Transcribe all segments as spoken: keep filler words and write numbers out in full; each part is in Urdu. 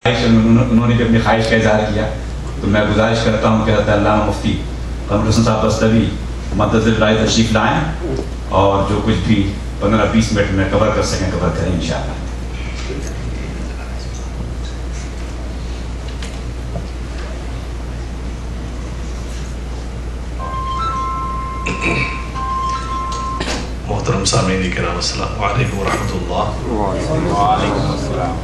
انہوں نے بھی اپنی خواہش کا اظہار کیا، تو میں گزارش کرتا ہوں کہ حضرت علامہ مفتی قمر حسن صاحب بستوی مدد الرائے تشریف لائیں اور جو کچھ بھی پندرہ بیس منٹ میں کور کر سکیں کور کریں انشاءاللہ۔ محترم سامعین کرام السلام علیکم ورحمۃ اللہ۔ وعلیکم السلام۔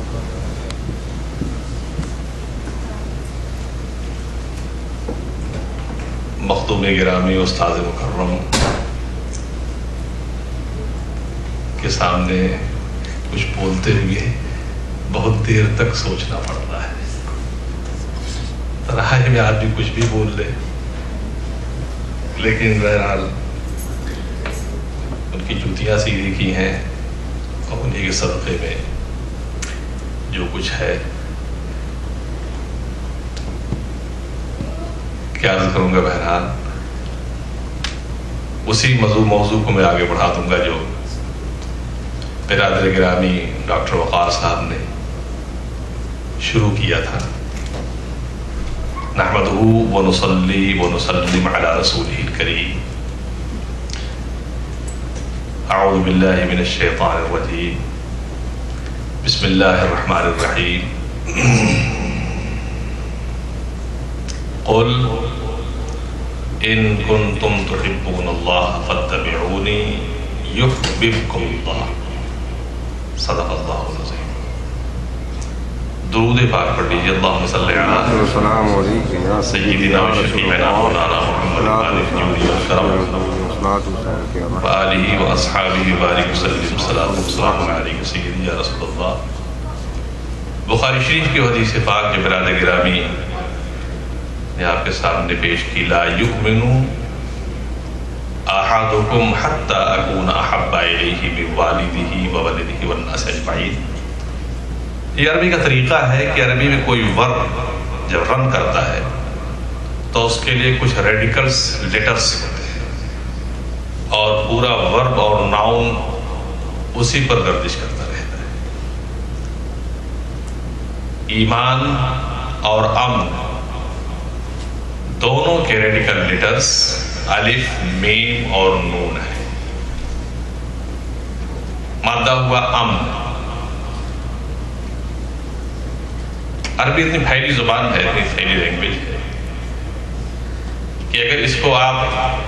مخدوم گرامی استاد مکرم کے سامنے کچھ بولتے ہوئے بہت دیر تک سوچنا پڑتا ہے، تنہائی میں آدمی کچھ بھی بول لے، لیکن بہرحال ان کی جوتیاں سیدھی کی ہیں اور انہیں کے صدقے میں جو کچھ ہے کیا عرض کروں گا، بہرحال اسی موضوع موضوع کو میں آگے بڑھا دوں گا جو برادر گرامی ڈاکٹر وقار صاحب نے شروع کیا تھا۔ نحمدہ ونصلی ونسلم علی رسولہ الکریم، اعوذ باللہ من الشیطان الرجیم، بسم اللہ الرحمن الرحیم۔ قل ان کنتم تحبون اللہ فاتبعونی یحببکم اللہ، صدق اللہ العظیم۔ درود پاک پڑھ لیجیے، اللہم صلی علی سیدنا و شفیعنا مولانا محمد علیہ وآلہ و اصحابہ بارک وسلم، صلاۃ و سلام علیک سیدی یا رسول اللہ۔ بخاری شریف کی حدیث پاک جو برادر گرامی نے آپ کے سامنے پیش کی، لا یؤمن احدکم حتی اکون احب الیہ من والدہ وولدہ والناس اجمعین۔ یہ عربی کا طریقہ ہے کہ عربی میں کوئی ورب جب رن کرتا ہے تو اس کے لیے کچھ ریڈیکلز لیٹرز ہوتے ہیں اور پورا ورب اور ناؤن اسی پر گردش کرتا رہتا ہے۔ ایمان اور امن دونوں کے ریڈیکل لیٹرز الف میم اور نون ہے۔ مادہ ہوا امن۔ عربی اتنی پھیلی زبان ہے، اتنی پھیلی لینگویج ہے کہ اگر اس کو آپ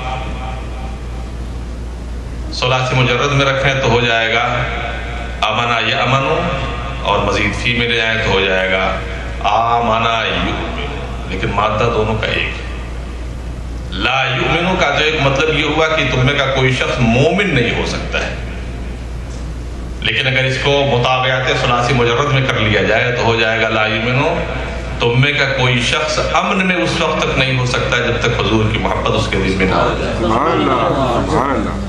ثلاثی مجرد میں رکھیں تو ہو جائے گا امنا یا امنو، اور مزید فی میں لے جائیں تو ہو جائے گا آمنا یؤمن، لیکن مادہ دونوں کا ایک ہے۔ لا یؤمنو کا جو ایک مطلب یہ ہوا کہ تم میں کا کوئی شخص مومن نہیں ہو سکتا ہے، لیکن اگر اس کو مطابعات ثلاثی مجرد میں کر لیا جائے تو ہو جائے گا لا یؤمنو، تم میں کا کوئی شخص امن میں اس وقت تک نہیں ہو سکتا جب تک حضور کی محبت اس کے دل میں نہ ہو جائے۔ سبحان اللہ، سبحان اللہ۔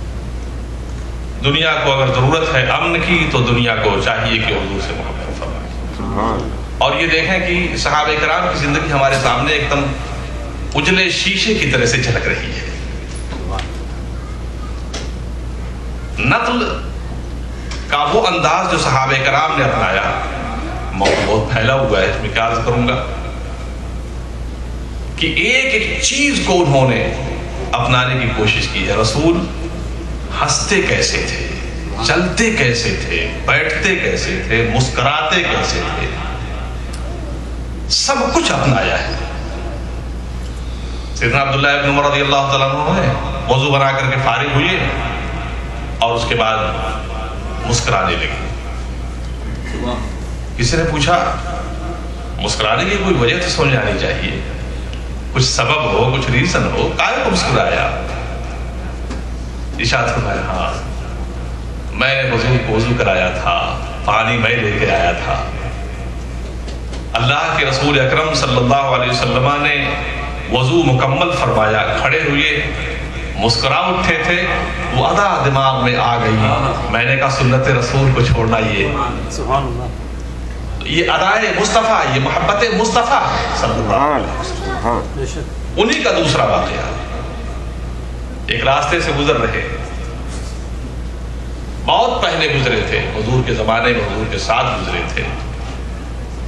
دنیا کو اگر ضرورت ہے امن کی تو دنیا کو چاہیے کہ حضور سے محبت فرمائے۔ اور یہ دیکھیں کہ صحابہ کرام کی زندگی ہمارے سامنے ایک دم اجلے شیشے کی طرح سے جھلک رہی ہے۔ نقل کا وہ انداز جو صحابہ کرام نے اپنایا موضوع بہت پھیلا ہوا ہے، اس میں کیا عرض کروں گا کہ ایک ایک چیز کو انہوں نے اپنانے کی کوشش کی ہے۔ رسول ہنستے کیسے تھے، چلتے کیسے تھے، بیٹھتے کیسے تھے، مسکراتے کیسے تھے، سب کچھ اپنایا ہے۔ سیدنا عبداللہ ابن عمر رضی اللہ تعالیٰ عنہ نے وضو بنا کر کے فارغ ہوئے اور اس کے بعد مسکرانے لگے۔ کسی نے پوچھا مسکرانے کی کوئی وجہ تو سمجھ آنی چاہیے، کچھ سبب ہو، کچھ ریزن ہو، کائے کو مسکرایا؟ ارشاد فرمایا ہاں میں نے وضو کو وضو کرایا تھا، پانی میں لے کے آیا تھا، اللہ کے رسول اکرم صلی اللہ علیہ وسلم نے وضو مکمل فرمایا، کھڑے ہوئے مسکرا اٹھے تھے، وہ ادا دماغ میں آ گئی، میں نے کہا سنت رسول کو چھوڑنا یہ یہ ادائے مصطفیٰ، یہ محبت مصطفیٰ صلی اللہ علیہ وسلم۔ انہی کا دوسرا واقعہ، ایک راستے سے گزر رہے، بہت پہلے گزرے تھے، حضور کے زمانے میں حضور کے ساتھ گزرے تھے،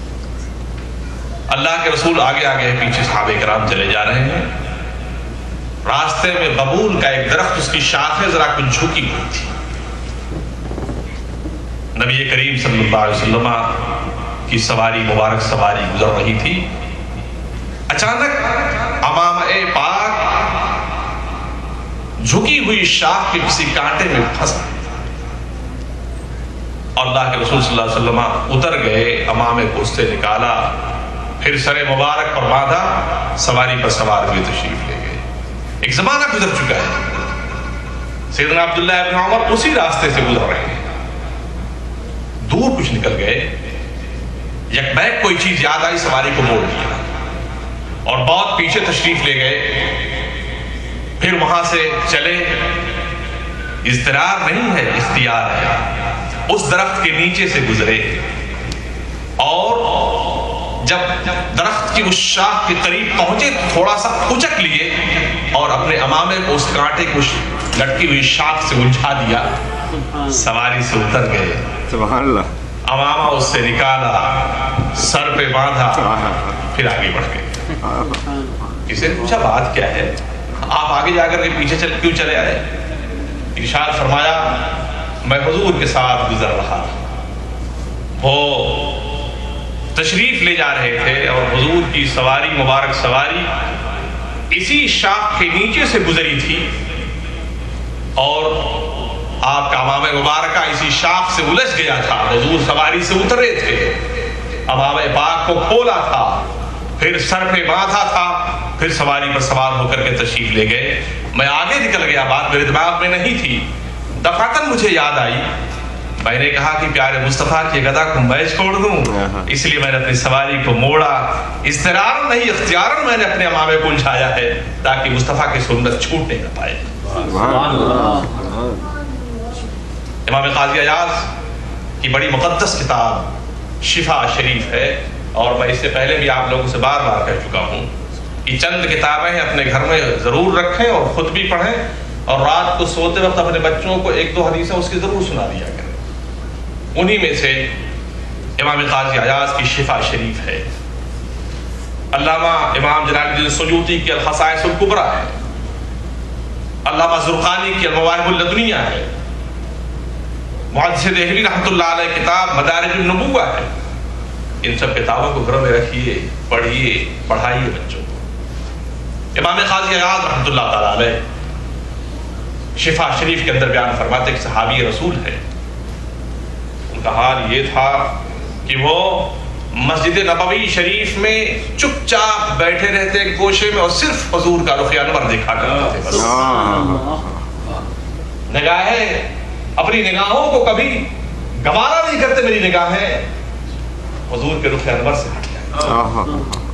اللہ کے رسول آگے آگے پیچھے صحابہ کرام چلے جا رہے ہیں. راستے میں ببول کا ایک درخت، اس کی شاخیں ذرا کچھ جھکی ہوئی تھی. نبی کریم صلی اللہ علیہ وسلم کی سواری مبارک سواری گزر رہی تھی. اچانک امامہ پاک جھکی ہوئی شاخ کے کسی کانٹے میں پھنس گئے. اللہ کے رسول صلی اللہ علیہ وسلم اتر گئے، امامے کو اس سے نکالا، پھر سر مبارک پر باندھا، سواری پر سوار ہوئے تشریف لے گئے. ایک زمانہ گزر چکا ہے. سیدنا عبداللہ ابن عمر اسی راستے سے گزر رہے ہیں. دور کچھ نکل گئے، یک بیک کوئی چیز یاد آئی، سواری کو موڑ دیا اور بہت پیچھے تشریف لے گئے. پھر وہاں سے چلے. اضطرار نہیں ہے، اختیار ہے. اس درخت کے نیچے سے گزرے اور جب درخت کی اس شاخ کے قریب پہنچے تھوڑا سا اچک لیے اور اپنے امامے کو اس کانٹے کو لٹکی ہوئی شاخ سے الجھا دیا. سواری سے اتر گئے. سبحان اللہ. امامہ اس سے نکالا، سر پہ باندھا، پھر آگے بڑھ گئے. کسی نے پوچھا بات کیا ہے، آپ آگے جا کر کے پیچھے چل کیوں چلے آئے؟ ارشاد فرمایا میں حضور کے ساتھ گزر رہا تھا، وہ تشریف لے جا رہے تھے اور حضور کی سواری مبارک سواری اسی شاخ کے نیچے سے گزری تھی اور آپ کا امامہ مبارکہ اسی شاخ سے الجھ گیا تھا. حضور سواری سے اترے تھے، امامہ پاک کو کھولا تھا، پھر سر پہ باندھا تھا، پھر سواری پر سوار ہو کر کے تشریف لے گئے. میں آگے نکل گیا، بات میرے دماغ میں نہیں تھی. دفعتاً مجھے یاد آئی، میں نے کہا کہ پیارے مصطفیٰ کی گدا کو میں چھوڑ دوں، اس لیے میں نے اپنی سواری کو موڑا. اضطرار نہیں، اختیاراً میں نے اپنے امامے کو الجھایا ہے تاکہ مصطفیٰ کی سنت چھوٹنے نہ پائے. امام قاضی عیاض کی بڑی مقدس کتاب شفا شریف ہے اور میں اس سے پہلے بھی آپ لوگوں سے بار بار کہہ چکا ہوں کہ چند کتابیں اپنے گھر میں ضرور رکھیں اور خود بھی پڑھیں اور رات کو سوتے وقت اپنے بچوں کو ایک دو حدیثیں اس کی ضرور سنا دیا کریں. انہی میں سے امام قاضی عیاض کی شفا شریف ہے. علامہ امام جلال الدین سیوطی کی الخصائص الکبریٰ ہے. علامہ زرقانی کی المواہب اللدنیہ ہے. محدث دہلوی رحمۃ اللہ علیہ کتاب مدارج النبوہ ہے. ان سب کتابوں کو گھروں میں رکھیے، پڑھیے، پڑھائیے بچوں کو. امام قاضی عیاض رحمۃ اللہ تعالی علیہ شفا شریف کے اندر بیان فرماتے کہ صحابی رسول ہے. ان کا حال یہ تھا کہ وہ مسجد نبوی شریف میں چپ چاپ بیٹھے رہتے گوشے میں اور صرف حضور کا رخ انور دیکھا کرتے تھے. نگاہیں اپنی نگاہوں کو کبھی گوارا نہیں کرتے، میری نگاہیں حضور کے رخ انور سے ہٹ جائیں.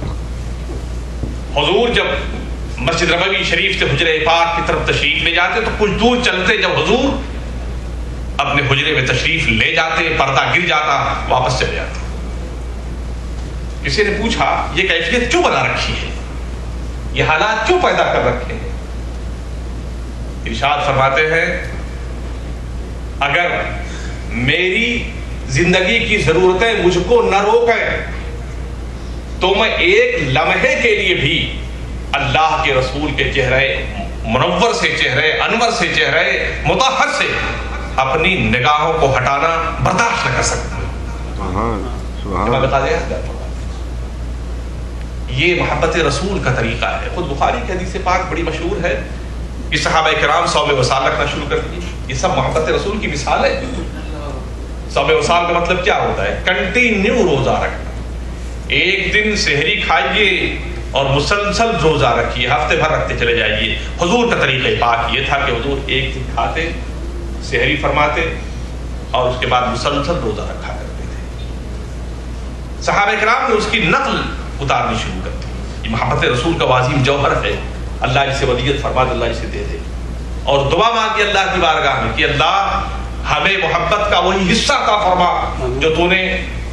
حضور جب مسجد نبوی شریف سے حجرہ پاک کی طرف تشریف لے جاتے تو کچھ دور چلتے جب حضور اپنے حجرے میں تشریف لے جاتے، پردہ گر جاتا، واپس چلے جاتے. کسی نے پوچھا یہ کیفیت کیوں بنا رکھی ہے، یہ حالات کیوں پیدا کر رکھے ہیں؟ ارشاد فرماتے ہیں اگر میری زندگی کی ضرورتیں مجھ کو نہ روکیں تو میں ایک لمحے کے لیے بھی اللہ کے رسول کے چہرے منور سے، چہرے انور سے، چہرے مطہر سے اپنی نگاہوں کو ہٹانا برداشت نہ کر سکتا. یہ محبت رسول کا طریقہ ہے. خود بخاری کی حدیث پاک بڑی مشہور ہے کہ صحابہ کرام صوم وصال رکھنا شروع کر دیے. یہ سب محبت رسول کی مثال ہے. صوم وصال کا مطلب کیا ہوتا ہے؟ کنٹینیو روزہ رکھنا. ایک دن سحری کھائیے اور مسلسل روزہ رکھیے، ہفتے بھر رکھتے چلے جائیے. حضور کا طریقہ پاک یہ تھا کہ حضور ایک دن کھاتے، سحری فرماتے اور اس کے بعد مسلسل روزہ رکھا کرتے تھے. صحابہ کرام نے اس کی نقل اتارنی شروع کر دی. یہ محبت رسول کا عظیم جوہر ہے. اللہ اسے ودیت فرما دے، اللہ اسے دے دے. اور دعا مانگی اللہ کی بارگاہ میں کہ اللہ ہمیں محبت کا وہی حصہ عطا فرما جو تو نے